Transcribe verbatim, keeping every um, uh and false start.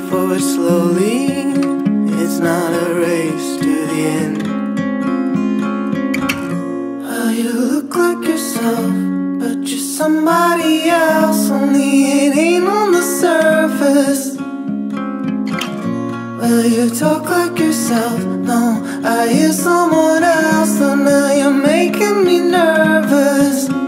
forward slowly. It's not a race to the end. Well, you look like yourself, but you're somebody else. Only it ain't on the surface. Well, you talk like yourself, no, I hear someone else. So now you're making me nervous.